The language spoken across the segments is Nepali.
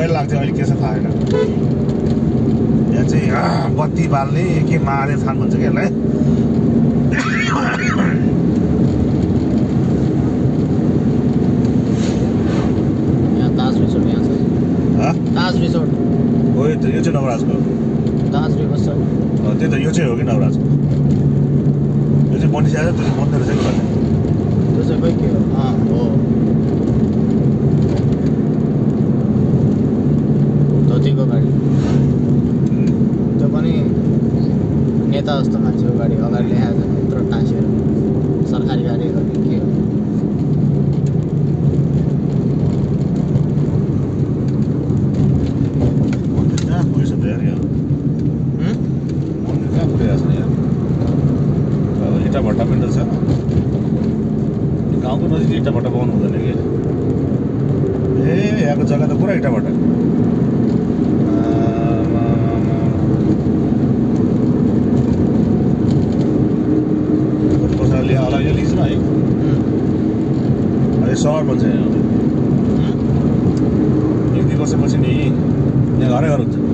पहिला लाग्थ्यो अहिले के छ थाहा छैन यहाँ चाहिँ बत्ती बाल्ने के मारे थान भन्छ कि यसलाई ताज रिसोर्ट यहाँ छ ताज रिसोर्ट हो यो चाहिँ नवराजको ताज रिसोर्ट त्यही त यो चाहिँ हो कि नवराजको यो चाहिँ बनिसकेको छ त्यो चाहिँ बन्द रहेछ कि भन्ने त्यो चाहिँ खोइ के हो हो धोतीको गाडी त्यो पनि नेता जस्तो मान्छेको गाडी अगाडि ल्याएको छ यत्रो टाँसेर सरकारी गाडी हो कि के हो भट्टा पनि रहेछ गाउँको नजिक इँटा भट्टा पाउनु हुँदैन कि यहाँको जग्गा त पुरा इँटा भट्टा कसैले होला यो लिज न है यो सहर भन्छ यहाँ एक दुई वर्षपछि नि यहाँ घरै घर हुन्छ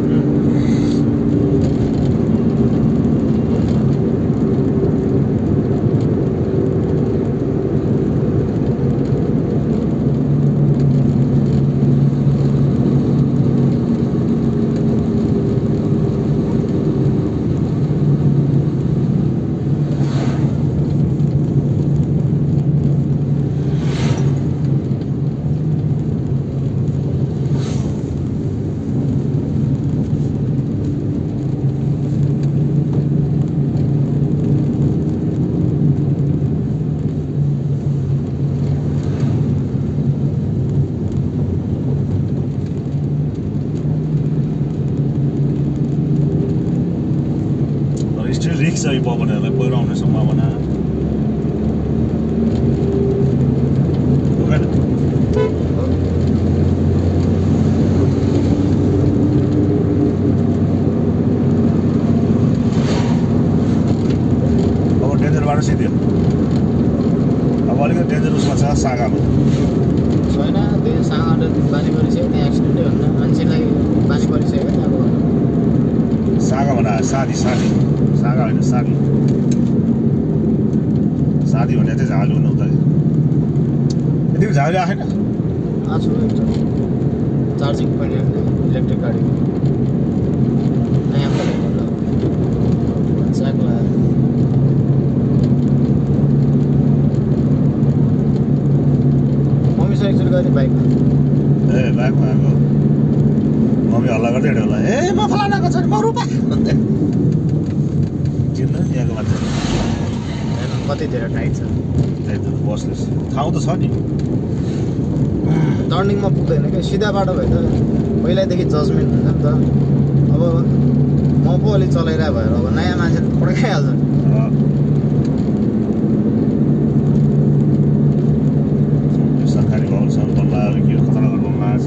रिक्स छ यो पवनहरूलाई पहिरो आउने सम्भावना अब डेन्जर बाटो सिध्यो अब अलिकति डेन्जर उसमा छ सागामा छैन त्यो सागाले बानी परिसक्यो त्यहाँ एक्सिडेन्टै हुन्न मान्छेलाई बानी परिसक्यो नि अब सागा भन्दा सादी सागा होइन सादी भने चाहिँ झालु हुन उता यतिको झालु आएन आछु चार्जिङ पनि इलेक्ट्रिक गाडी नयाँ पनि साइकल मम्मीसँग एकचोटि गयो नि बाइकमा बाइकमा आएको मम्मी हल्ला गर्दै हिँड्यो होला म फलानाको छ नि म रुपा भन्दै चिन्नु यहाँको मान्छे कति धेरै टाइट छ बसलेस ठाउँ त छ नि टर्निङमा पुग्दैन क्या सिधा बाटो भए त पहिल्यैदेखि जजमेन्ट हुन्छ नि त अब म पो अलिक चलाइरहेको भएर अब नयाँ मान्छे पड्काइहाल्छ सरकारी भवन छ बल्ला के खतरा गर्नु लागेको छ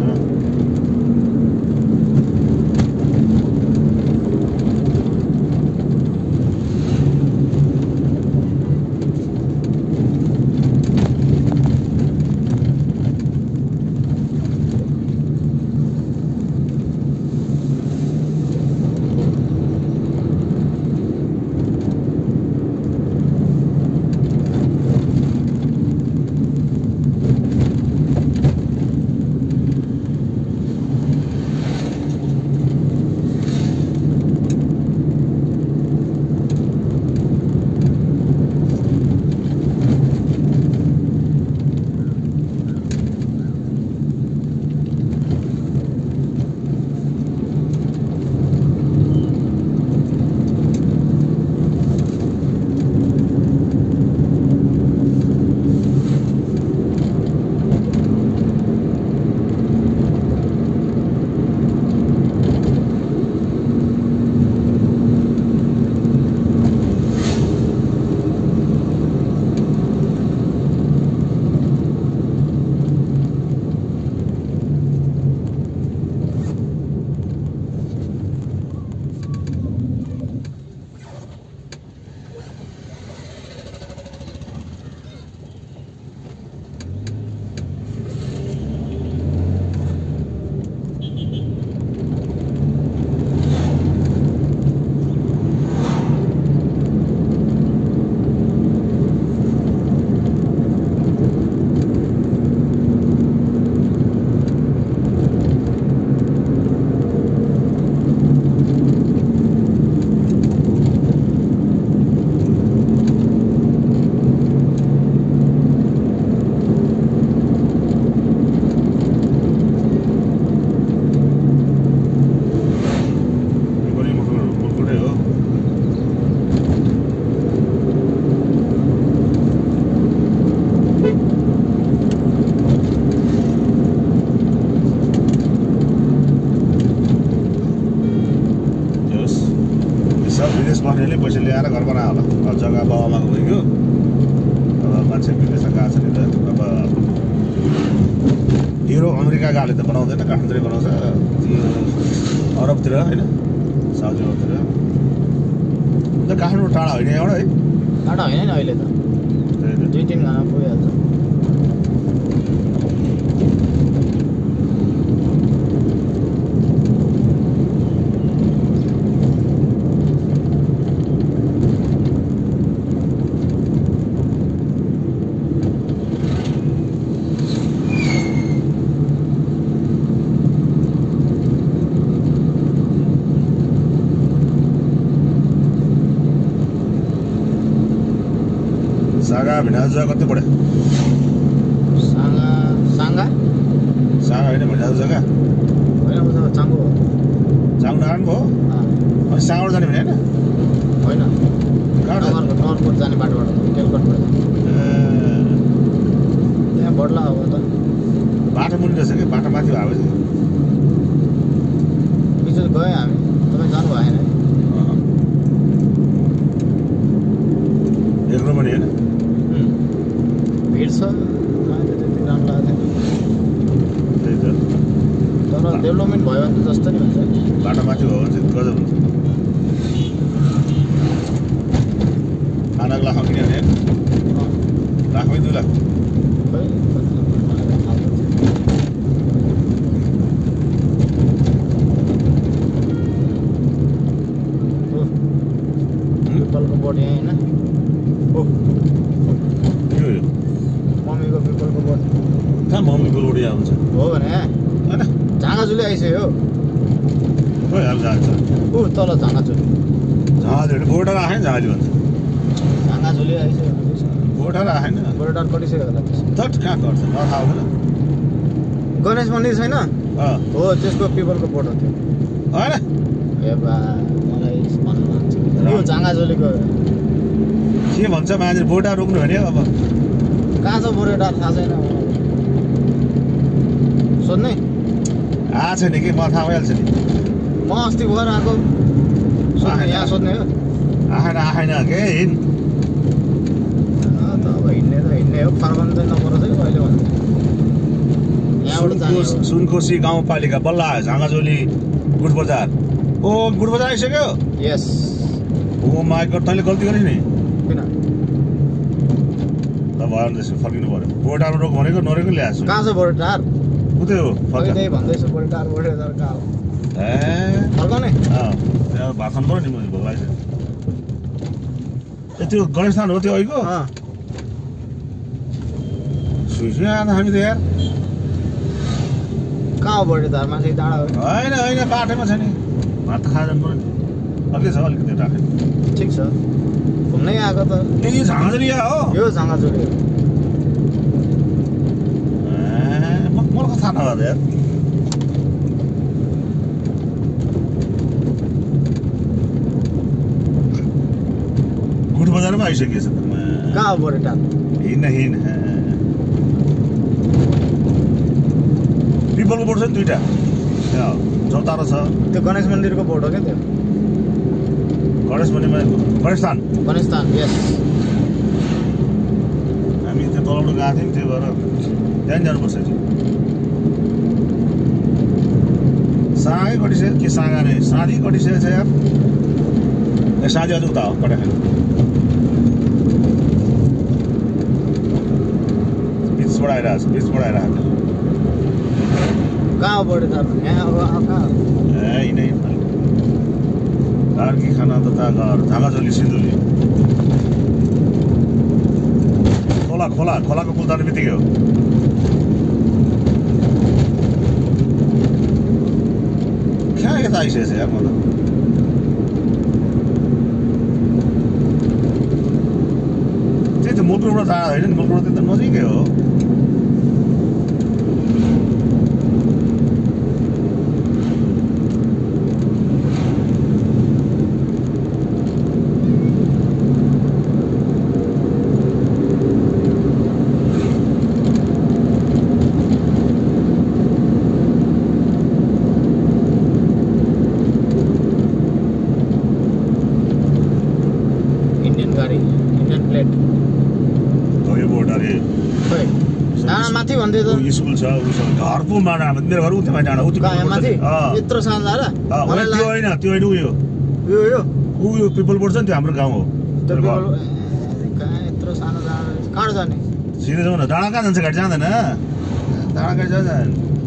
धेरैले पैसा ल्याएर घर बनायो होला अब जग्गा बाबामाको भइगयो अब मान्छे विदेशमा गएको छ नि त अब युरोप अमेरिका गएले त बनाउँदैन काठमाडौँतिर बनाउँछ त्यो अरबतिर होइन साउदी अरबतिर त काठमाडौँ टाढा होइन एउटा है टाढा होइन नि अहिले त 2-3 घन्टा पुगिहाल्छ सागा भिनाजु जग्गा कति पढ्यो सागा होइन भिनाजु जग्गा होइन चाङ्गो हो जानु नराम्रो भयो अनि सागाबाट जाने भने होइन नगरकोट जाने बाटोबाट केलकोटबाट त्यहाँ बड्ला अब त बाटो मुनि रहेछ कि बाटो माथि भएको चाहिँ बिचो गयो हामी तपाईँ जानु भएन एक्लो पनि होइन भिड छ त्यति राम्रो लागेको त्यही त तर डेभलपमेन्ट भयो भने त जस्तो नि हुन्छ बाटो माथि भयो भने चाहिँ गजब हुन्छ खानाको लाख किन्यो भने लाखमै 2 लाख खै पिपलको बोट यहाँ होइन मम्मीको पिपलको बोट कहाँ मम्मीको बोट यहाँ हुन्छ हो भने होइन झाँगाझुली आइसक्यो खोइ अब जान्छ ऊ तल झाँगाझुली झाँझुली बोट राखेन झाँझी भन्छ झाँगाझुली आइसक्यो बोट राखेन बोर्डर कटिसक्यो होला त्यसो तट कहाँ गर्छ म थाहा हुँदैन गणेश मन्दिर छैन हो त्यसको पिपलको बोट हो त्यो होइन ए बा मलाई भन्नु मन छ यो झाँगाझुलीको के भन्छ मान्छे बोटा रोक्नु भने अब कहाँ छ बोर्डर थाहा छैन सोध्ने आएको छैन कि म थाहा भइहाल्छ नि म अस्ति भएर आएको सोध्ने यहाँ सोध्ने हो आएन के हिँड त अब हिँड्ने हो फर्काउनु चाहिँ नपरोस् है कहिले भन्नु यहाँबाट जाने हो सुनकोशी गाउँपालिका बल्ल आयो झाँगाझोली गुड बजार ओ गुड बजार आइसक्यो यस ओ माई गड तैँले गल्ती गरिस् नि किन त भयो भने त्यसो फर्किनु पऱ्यो बोटामा रोक भनेको नरेको ल्याएको छु कहाँ छ बोर्डर उतै हो फर्क त्यही भन्दैछु बोर्डर कहाँ हो ए फर्काउने त्यहाँ भात खानु पऱ्यो नि मैले भोक लाग्छ ए त्यो गणेश थान हो त्यो अहिलेको सुइसु आएको हामी त यार कहाँ हो बोर्डर माथि डाँडा हो होइन बाटोमा छ नि भात त खाएर जानु पऱ्यो नि अलिक छ अलिकति राखेँ ठिक छ घुम्नै आएको त ए झाँझुली हो यो झाँगाझुली हो मलाई थाहा नभएको यार गुड बजारमा आइसकेछ कहाँ हो बोर्डर हिँड पिपलको बोर्ड छ नि 2टा चौतारो छ त्यो गणेश मन्दिरको बोर्ड हो क्या त्यो गणेश मन्दिरमा गणेश स्थान यस हामी त्यो तलबाट गएको थियौँ त्यही भएर त्यहाँ जानुपर्छ साँगै कटिसक्यो के साँगा नै साँधी कटिसकेको छ यार ए साँझी अझ उता हो कटाखाली बिचबाट आइरहेको कहाँ हो बोर्डर यहाँ अब कहाँ ए यिनै अर्की खाना तथा घर झाँगाझोली सिन्धुली खोलाको पुल तान्ने बित्तिकै हो कहाँ यता आइसकेको छ यार म त त्यही त मुलकोटबाट टाढा होइन नि मुलकोट त नजिकै हो स्कुल छ घर पो माना मेरो घर उतै डाँडा उतै यत्रो सानो दादा त्यो होइन उयो उयो पिपल बोर्ड छ नि त्यो हाम्रो गाउँ हो यत्रो सानो कहाँ जाने सिधै जाउँ न डाँडा कहाँ जान्छ गाडी जाँदैन डाँडा गाडी जाँदैन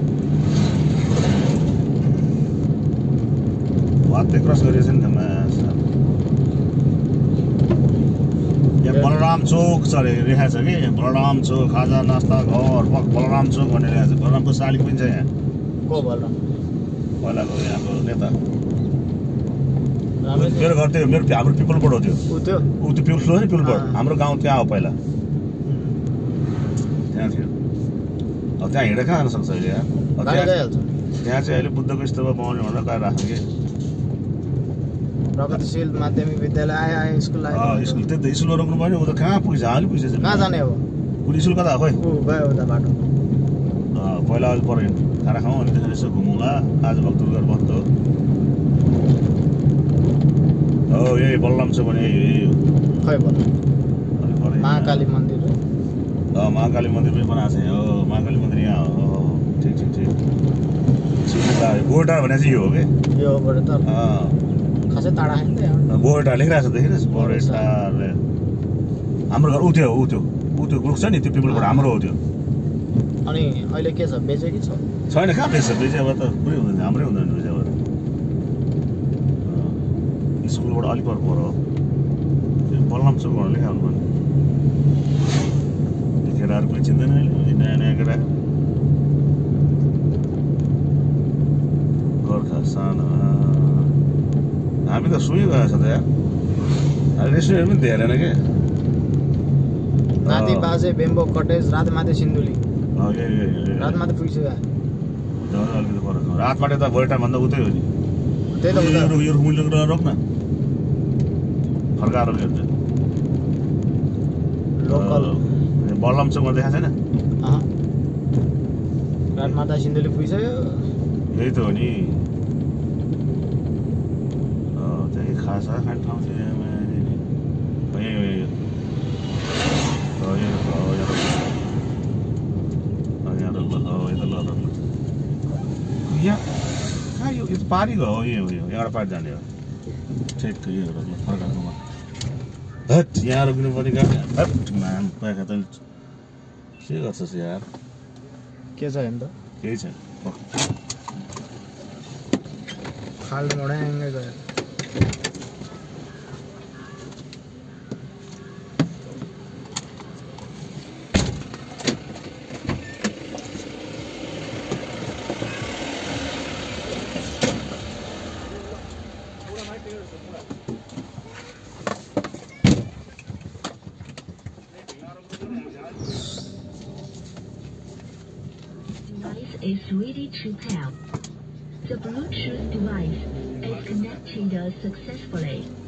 वात्तै क्रस गरिएछ नि त यहाँ बलराम चोक छ अरे लेखा छ कि बलराम चोक खाजा नास्ता घर बलराम चोक भनेर लेखा छ बलरामको सालिक पनि छ यहाँ को बलराम पहिलाको यहाँको नेता मेरो घर त्यो मेरो हाम्रो पिपल बोर्ड हो त्यो पिपल फ्लो नि पिपल बोर्ड हाम्रो गाउँ त्यहाँ हो पहिला त्यहाँ थियो अब त्यहाँ हिँडेर कहाँ जान सक्छ अहिले त्यहाँ चाहिँ अहिले बुद्धको स्तूप बनाउने भनेर गएर राख्छ कि प्रगतिशील माध्यमिक विद्यालय आयो स्कुल स्कुल त्यही त स्कुलमा रोक्नु पर्यो ऊ त कहाँ पुगिन्छ अलि पुगिन्छ कहाँ जाने हो कुनै स्कुल कता खोइ गयो उता बाटो पहिला अलि पर खाना खाउँ अनि त्यसरी यसो घुमौँला आज भक्तुर गरेर बस्छ हो यही बलराम छ भने यही खै बोल महाकाली मन्दिर महाकाली मन्दिर पनि बनाएको छ हो महाकाली मन्दिर यहाँ हो ठिक गोटा भने चाहिँ यो हो कि यो हो गोटा खासै टाढा होइन गोटा लेखिरहेको छ देखिरहेछ गोटा हाम्रो घर ऊ त्यो रुख छ नि त्यो पिपल बोर्ड हाम्रो हो त्यो अनि अहिले के छ बेचे कि छैन कहाँ बेच्छ बेचे अब त पुरै हुँदैन हाम्रै हुँदैन बेचे अब स्कुलबाट अलिक पर बलराम चोक भनेर लेखाउनु पर्ने केटाहरू पनि चिन्दैन अहिले नयाँ केटा गोर्खा सानो हामी त सुइगएको छ त यार रेस्टुरेन्ट पनि धेरैन के राति बाजे बेम्बो कटेज रात माथि सिन्धुली रात माथि पुगिसक्यो अलिकति पर रात माथि त भोलि टाइम भन्दा उतै हो नि त्यही त यो मुल्य रोक्न फर्काएर लोकल बलराम चोकमा देखाएको छैन रात माता सिन्धुली पुगिसक्यो यही त हो नि त्यही खासा खाने ठाउँ छ यहाँ यो पारी गयो यो यहाँबाट पारी जाने हो ठिक यो फर्काएकोमा हट यहाँ रोक्नु पर्ने कहाँ पाएका त के गर्छस् यार के छ हेर्नु त केही छैन खाल मोडाङ्गै गयो is ready to pair. The Bluetooth device is connected successfully.